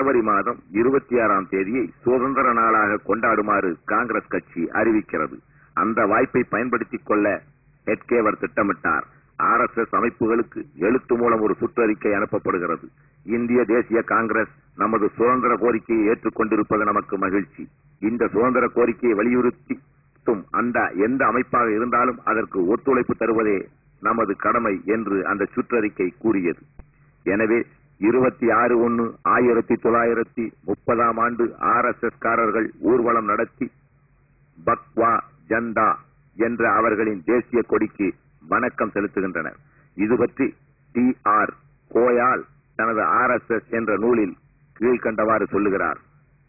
ஜனவரி மாதம் 26ஆம் தேதியை சுதந்திர நாளாக கொண்டாடுமாறு காங்கிரஸ் கட்சி அறிவிக்கிறது. அந்த வாய்ப்பை பயன்படுத்திக் கொள்ள ஹெட்கேவர் திட்டமிட்டார். RSS அமைப்புகளுக்கு எழுத்து மூலம் ஒரு சுற்றறிக்கை அனுப்பப்படுகிறது. இந்திய தேசிய காங்கிரஸ் நமது சுதந்திர கோரிக்கையை ஏற்றுக்கொண்டிருப்பது நமக்கு மகிழ்ச்சி. இந்த சுதந்திர கோரிக்கையை வலியுறுத்தும் எந்த அமைப்பாக இருந்தாலும் அதற்கு ஒத்துழைப்பு தருவதே நமது கடமை என்று அந்த சுற்றறிக்கை கூறியது. எனவே 26/1/1930 RSS காரர்கள் ஊர்வலம் நடத்தி பக்வா ஜந்தா என்ற அவர்களின் தேசிய கொடிக்கு வணக்கம் செலுத்துகின்றனர். இது பற்றி T.R. கோயால் தனது RSS என்ற நூலில் கீழ்கண்டவாறு சொல்லுகிறார்.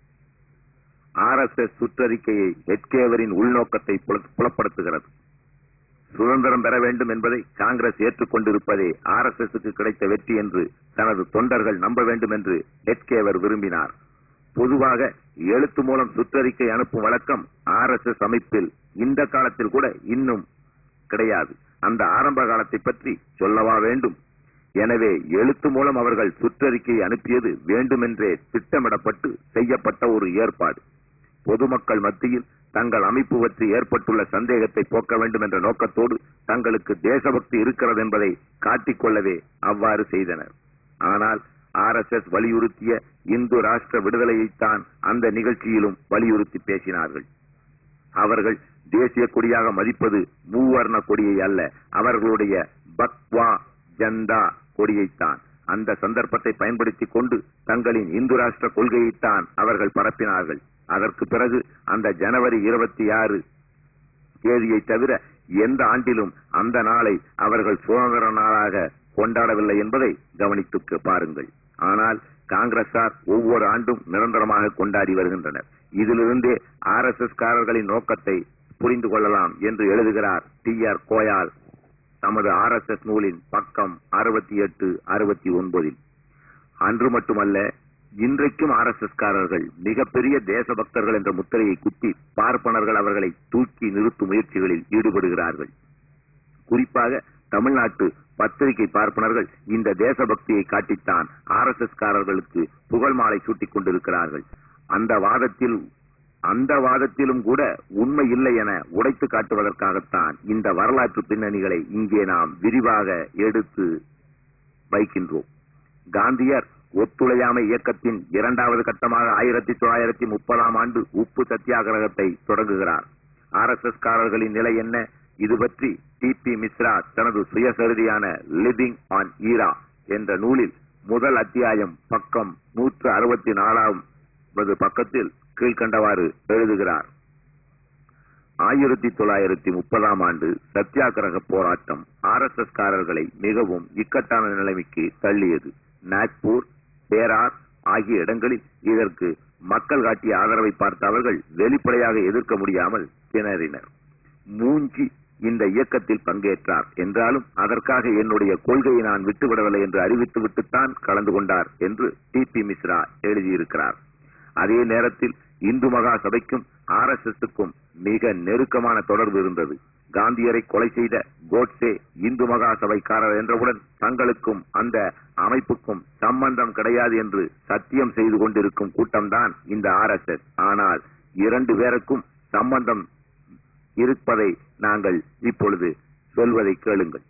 RSS சுற்றறிக்கையை ஹெட்கேவரின் உள்நோக்கத்தை புலப்படுத்துகிறது. சுதந்திரம் பெற வேண்டும் என்பதை காங்கிரஸ் ஏற்றுக்கொண்டிருப்பதே RSSக்கு கிடைத்த வெற்றி என்று தனது தொண்டர்கள் நம்ப வேண்டும் என்று ஹெட்கேவர் விரும்பினார். பொதுவாக எழுத்து மூலம் சுற்றறிக்கை அனுப்பும் வழக்கம் RSS அமைப்பில் இந்த காலத்தில் கூட இன்னும் கிடையாது. அந்த ஆரம்ப காலத்தை பற்றி சொல்லவா வேண்டும்? எனவே எழுத்து மூலம் அவர்கள் சுற்றறிக்கையை அனுப்பியது வேண்டுமென்றே திட்டமிடப்பட்டு செய்யப்பட்ட ஒரு ஏற்பாடு. பொதுமக்கள் மத்தியில் தங்கள் அமைப்பு பற்றி ஏற்பட்டுள்ள சந்தேகத்தை போக்க வேண்டும் என்ற நோக்கத்தோடு தங்களுக்கு தேசபக்தி இருக்கிறது என்பதை காட்டிக்கொள்ளவே அவ்வாறு செய்தனர். ஆனால் RSS வலியுறுத்திய இந்து ராஷ்டிர விடுதலையைத்தான் அந்த நிகழ்ச்சியிலும் வலியுறுத்தி பேசினார்கள். அவர்கள் தேசிய கொடியாக மதிப்பது மூவர்ண கொடியை அல்ல, அவர்களுடைய பக்வா ஜந்தா கொடியைத்தான். அந்த சந்தர்ப்பத்தை பயன்படுத்திக் கொண்டு தங்களின் இந்து ராஷ்டிர கொள்கையைத்தான் அவர்கள் பரப்பினார்கள். அதற்கு பிறகு அந்த ஜனவரி 26 தேதியை தவிர எந்த ஆண்டிலும் அந்த நாளை அவர்கள் சுதந்திர நாளாக கொண்டாடவில்லை என்பதை கவனித்து பாருங்கள். ஆனால் காங்கிரசார் ஒவ்வொரு ஆண்டும் நிரந்தரமாக கொண்டாடி வருகின்றனர். இதிலிருந்தே RSS காரர்களின் நோக்கத்தை புரிந்து கொள்ளலாம் என்று எழுதுகிறார் T.R. கோயால் தமது RSS நூலின் பக்கம் 68-69. அன்று மட்டுமல்ல, இன்றைக்கும் RSS காரர்கள் மிகப்பெரிய தேசபக்தர்கள் என்ற முத்திரையை குத்தி பார்ப்பனர்கள் அவர்களை தூக்கி நிறுத்தும் முயற்சிகளில் ஈடுபடுகிறார்கள். குறிப்பாக தமிழ்நாட்டு பத்திரிகை பார்ப்பனர்கள் இந்த தேசபக்தியை காட்டித்தான் RSS காரர்களுக்கு புகழ் மாலை சூட்டிக் கொண்டிருக்கிறார்கள். அந்த வாதத்திலும் கூட உண்மை இல்லை என உடைத்து காட்டுவதற்காகத்தான் இந்த வரலாற்று பின்னணிகளை இங்கே நாம் விரிவாக எடுத்து வைக்கின்றோம். காந்தியர் ஒத்துழையாமை இயக்கத்தின் 2வது கட்டமாக 1930 உப்பு சத்தியாகிரகத்தை தொடங்குகிறார். RSS காரர்களின் நிலை என்ன? இது பற்றி T.P. மிஸ்ரா தனது சுயசரிதியான லிவிங் ஆன் ஈரா என்ற நூலில் முதல் அத்தியாயம் பக்கம் 164வது பக்கத்தில் கீழ்கண்டவாறு எழுதுகிறார். 1930 சத்தியாகிரக போராட்டம் RSS காரர்களை மிகவும் இக்கட்டான நிலைமைக்கு தள்ளியது. நாக்பூர், பேரார் ஆகிய இடங்களில் இதற்கு மக்கள் காட்டிய ஆதரவை பார்த்த அவர்கள் வெளிப்படையாக எதிர்க்க முடியாமல் திணறினர். மூஞ்சி இந்த இயக்கத்தில் பங்கேற்றார் என்றாலும் அதற்காக என்னுடைய கொள்கையை நான் விட்டுவிடவில்லை என்று அறிவித்து விட்டுத்தான் கலந்து கொண்டார் என்று T.P. மிஸ்ரா எழுதியிருக்கிறார். அதே நேரத்தில் இந்து மகா சபைக்கும் RSSக்கும் மிக நெருக்கமான தொடர்பு இருந்தது. காந்தியரை கொலை செய்த கோட்சே இந்து மகா சபைக்காரர் என்றவுடன் தங்களுக்கும் அந்த அமைப்புக்கும் சம்பந்தம் கிடையாது என்று சத்தியம் செய்து கொண்டிருக்கும் கூட்டம்தான் இந்த RSS. ஆனால் 2 பேருக்கும் சம்பந்தம் இருப்பதை நாங்கள் இப்பொழுது சொல்வதை கேளுங்கள்.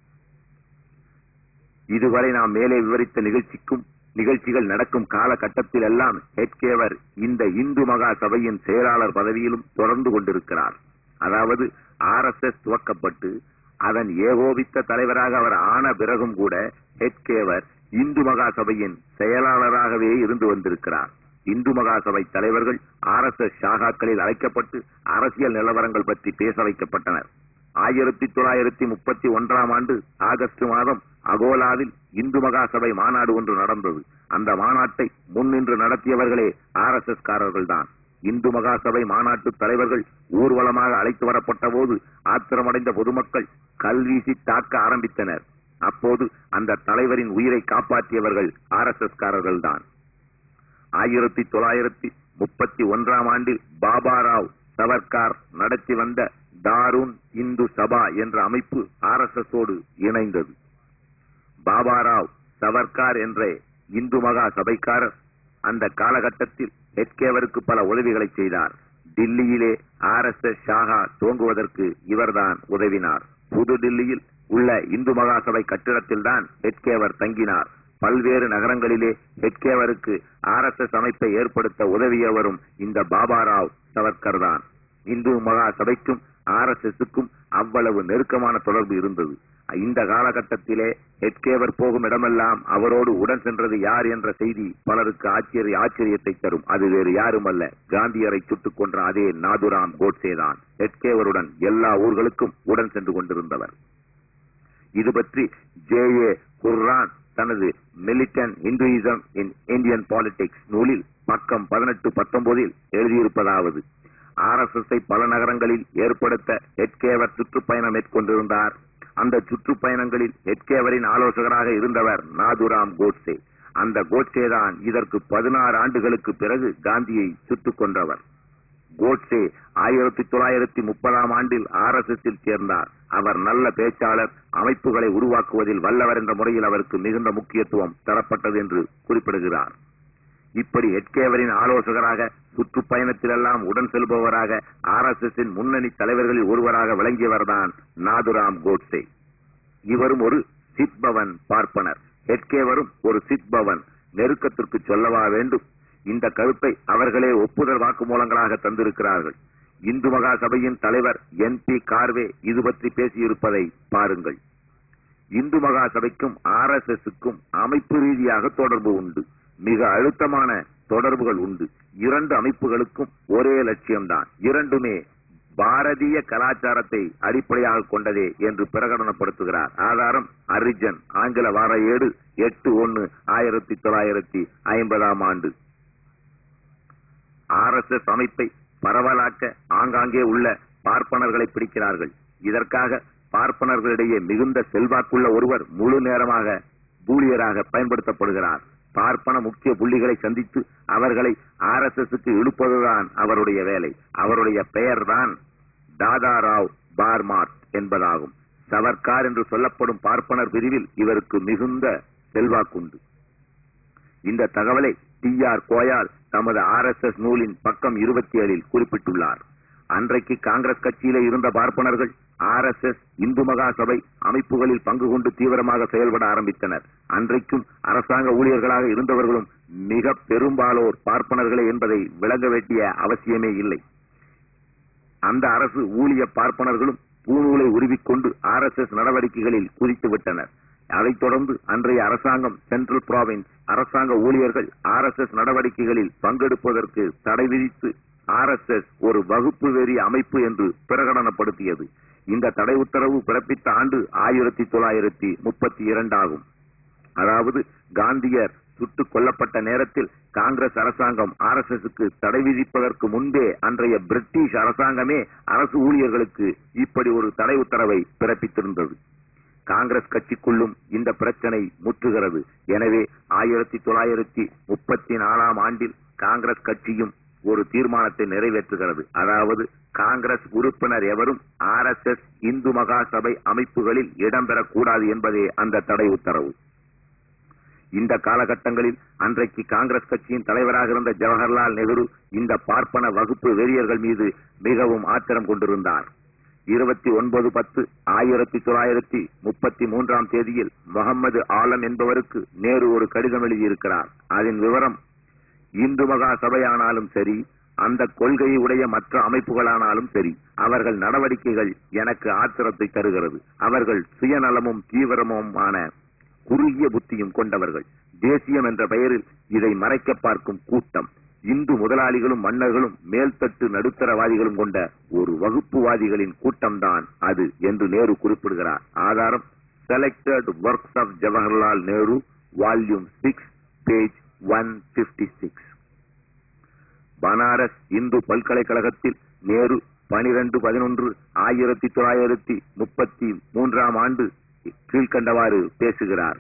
இதுவரை நாம் மேலே விவரித்த நிகழ்ச்சிகள் நடக்கும் காலகட்டத்தில் எல்லாம் ஹெட்கேவர் இந்த இந்து மகா சபையின் செயலாளர் பதவியிலும் தொடர்ந்து கொண்டிருக்கிறார். அதாவது RSS துவக்கப்பட்டு அதன் ஏகோபித்த தலைவராக அவர் ஆன பிறகும் கூட ஹெட்கேவர் இந்து மகா சபையின் செயலாளராகவே இருந்து வந்திருக்கிறார். இந்து மகா சபை தலைவர்கள் RSS ஷாகாக்களில் அழைக்கப்பட்டு அரசியல் நிலவரங்கள் பற்றி பேச வைக்கப்பட்டனர். 1931 ஆகஸ்ட் மாதம் அகோலாவில் இந்து மகா சபை மாநாடு ஒன்று நடந்தது. அந்த மாநாட்டை முன்னின்று நடத்தியவர்களே RSS காரர்கள் தான். இந்து மகா சபை மாநாட்டு தலைவர்கள் ஊர்வலமாக அழைத்து வரப்பட்ட போது ஆத்திரமடைந்த பொதுமக்கள் கல்வீசி தாக்க ஆரம்பித்தனர். அப்போது அந்த தலைவரின் உயிரை காப்பாற்றியவர்கள் RSS காரர்கள் தான். 1931 பாபாராவ் சவர்கார் நடத்தி வந்த தாருன் இந்து சபா என்ற அமைப்பு RSSோடு இணைந்தது. பாபாராவ் சவர்கார் என்ற இந்து மகா சபைக்காரர் அந்த காலகட்டத்தில் ஹெட்கேவருக்கு பல உதவிகளை செய்தார். டில்லியிலே RSS ஷாகா துவங்குவதற்கு இவர்தான் உதவினார். புது டில்லியில் உள்ள இந்து மகாசபை கட்டிடத்தில்தான் ஹெட்கேவர் தங்கினார். பல்வேறு நகரங்களிலே ஹெட்கேவருக்கு RSS அமைப்பை ஏற்படுத்த உதவியவரும் இந்த பாபாராவ் சவர்கர் தான். இந்து மகாசபைக்கும் RSSக்கும் அவ்வளவு நெருக்கமான தொடர்பு இருந்தது. இந்த காலகட்டத்திலே ஹெட்கேவர் போகும் இடமெல்லாம் அவரோடு உடன் சென்றது யார் என்ற செய்தி பலருக்கு ஆச்சரியத்தை தரும். அது வேறு யாரும் அல்ல, காந்தியரை சுட்டுக் கொன்ற அதே நாதுராம் கோட்சே தான் ஹெட்கேவருடன் எல்லா ஊர்களுக்கும் உடன் சென்று கொண்டிருந்தவர். இது பற்றி J.A. குர்ரான் தனது militant Hinduism in Indian politics நூலில் பக்கம் 18-19 எழுதியிருப்பதாவது: RSSஐ பல நகரங்களில் ஏற்படுத்த ஹெட்கேவர் சுற்றுப்பயணம் மேற்கொண்டிருந்தார். அந்த சுற்றுப்பயணங்களில் ஹெட்கேவரின் ஆலோசகராக இருந்தவர் நாதுராம் கோட்சே. அந்த கோட்சே தான் இதற்கு 16 ஆண்டுகளுக்கு பிறகு காந்தியை சுட்டுக் கொன்றவர். கோட்சே 1930ஆம் ஆண்டில் RSSல் சேர்ந்தார். அவர் நல்ல பேச்சாளர், அமைப்புகளை உருவாக்குவதில் வல்லவர் என்ற முறையில் அவருக்கு மிகுந்த முக்கியத்துவம் தரப்பட்டது என்று குறிப்பிடுகிறார். இப்படி ஹெட்கேவரின் ஆலோசகராக, சுற்றுப்பயணத்திலெல்லாம் உடன் செல்பவராக, RSSன் முன்னணி தலைவர்களில் ஒருவராக விளங்கியவர்தான் நாதுராம் கோட்சே. இவரும் ஒரு சித்பவன் பார்ப்பனர். ஹெட்கேவரும் ஒரு சித்பவன். நெருக்கத்திற்கு சொல்லவா வேண்டும்? இந்த கருத்தை அவர்களே ஒப்புதல் வாக்குமூலங்களாக தந்திருக்கிறார்கள். இந்து மகாசபையின் தலைவர் NP கார்வே இது பற்றி பேசியிருப்பதை பாருங்கள். இந்து மகாசபைக்கும் RSSக்கும் அமைப்பு ரீதியாக தொடர்பு உண்டு. மிக அழுத்தமான தொடர்புகள் உண்டு. இரண்டு அமைப்புகளுக்கும் ஒரே லட்சியம்தான். இரண்டுமே பாரதிய கலாச்சாரத்தை அடிப்படையாக கொண்டதே என்று பிரகடனப்படுத்துகிறார். ஆதாரம் அரிஜன், ஆங்கில வார ஏடு 8/1/1950ஆம் ஆண்டு. RSS அமைப்பை பரவலாக்க ஆங்காங்கே உள்ள பார்ப்பனர்களை பிடிக்கிறார்கள். இதற்காக பார்ப்பனர்களிடையே மிகுந்த செல்வாக்குள்ள ஒருவர் முழு நேரமாக ஊழியராக பயன்படுத்தப்படுகிறார். பார்ப்பன முக்கிய புள்ளிகளை சந்தித்து அவர்களை RSSக்கு இழுப்பதுதான் அவருடைய வேலை. அவருடைய பெயர்தான் தாதாராவ் பார்மாட் என்பதாகும். சவர்கார் என்று சொல்லப்படும் பார்ப்பனர் பிரிவில் இவருக்கு மிகுந்த செல்வாக்குண்டு. இந்த தகவலை T.R. கோயால் தமது RSS நூலின் பக்கம் 27 குறிப்பிட்டுள்ளார். அன்றைக்கு காங்கிரஸ் கட்சியிலே இருந்த பார்ப்பனர்கள் RSS இந்து மகாசபை அமைப்புகளில் பங்கு கொண்டு தீவிரமாக செயல்பட ஆரம்பித்தனர். அன்றைக்கும் அரசாங்க ஊழியர்களாக இருந்தவர்களும் மிக பெரும்பாலோர் பார்ப்பனர்களே என்பதை விளங்க வேண்டிய அவசியமே இல்லை. அந்த அரசு ஊழிய பார்ப்பனர்களும் பூநூலை உருவிக்கொண்டு RSS நடவடிக்கைகளில் குதித்து விட்டனர். அதைத் தொடர்ந்து அன்றைய அரசாங்கம் சென்ட்ரல் ப்ராவின்ஸ் அரசாங்க ஊழியர்கள் RSS நடவடிக்கைகளில் பங்கெடுப்பதற்கு தடை விதித்து RSS ஒரு வகுப்பு வெறி அமைப்பு என்று பிரகடனப்படுத்தியது. இந்த தடை உத்தரவு பிறப்பித்த ஆண்டு 1932 ஆகும். அதாவது காந்தியர் சுட்டுக் கொல்லப்பட்ட நேரத்தில் காங்கிரஸ் அரசாங்கம் RSSக்கு தடை விதிப்பதற்கு முன்பே அன்றைய பிரிட்டிஷ் அரசாங்கமே அரசு ஊழியர்களுக்கு இப்படி ஒரு தடை உத்தரவை பிறப்பித்திருந்தது. காங்கிரஸ் கட்சிக்குள்ளும் இந்த பிரச்சனை முற்றுகிறது. எனவே 1934ஆம் ஆண்டில் காங்கிரஸ் கட்சியும் ஒரு தீர்மானத்தை நிறைவேற்றுகிறது. அதாவது காங்கிரஸ் உறுப்பினர் எவரும் RSS இந்து மகாசபை அமைப்புகளில் இடம்பெறக்கூடாது என்பதே அந்த தடை உத்தரவு. இந்த காலகட்டங்களில் அன்றைக்கு காங்கிரஸ் கட்சியின் தலைவராக இருந்த ஜவஹர்லால் நேரு இந்த பார்ப்பன வகுப்பு வெறியர்கள் மீது மிகவும் ஆத்திரம் கொண்டிருந்தார். 29/10/1933ஆம் தேதியில் முகமது ஆலம் என்பவருக்கு நேரு ஒரு கடிதம் எழுதியிருக்கிறார். அதன் விவரம்: இந்து மகா சபையானாலும் சரி, அந்த கொள்கையை உடைய மற்ற அமைப்புகளானாலும் சரி, அவர்கள் நடவடிக்கைகள் எனக்கு ஆத்திரத்தை தருகிறது. அவர்கள் சுயநலமும் தீவிரமுமான குறுகிய புத்தியும் கொண்டவர்கள். தேசியம் என்ற பெயரில் இதை மறைக்க பார்க்கும் கூட்டம். இந்து முதலாளிகளும் மன்னர்களும் மேல்தட்டு நடுத்தரவாதிகளும் கொண்ட ஒரு வகுப்புவாதிகளின் கூட்டம்தான் அது என்று நேரு குறிப்பிடுகிறார். ஆதாரம் selected works of Jawaharlal Nehru, volume 6, page 156. Banaras Hindu பல்கலைக்கழகத்தில் நேரு 12/11/1933ஆம் ஆண்டு கீழ்கண்டவாறு பேசுகிறார்: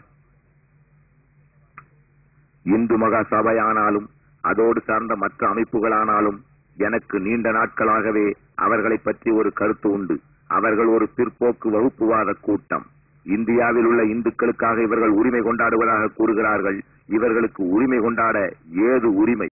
இந்து மகா சபையானாலும் அதோடு சார்ந்த மற்ற அமைப்புகளானாலும் எனக்கு நீண்ட நாட்களாகவே அவர்களை பற்றி ஒரு கருத்து உண்டு. அவர்கள் ஒரு பிற்போக்கு வகுப்புவாத கூட்டம். இந்தியாவில் உள்ள இந்துக்களுக்காக இவர்கள் உரிமை கொண்டாடுவதாக கூறுகிறார்கள். இவர்களுக்கு உரிமை கொண்டாட ஏது உரிமை?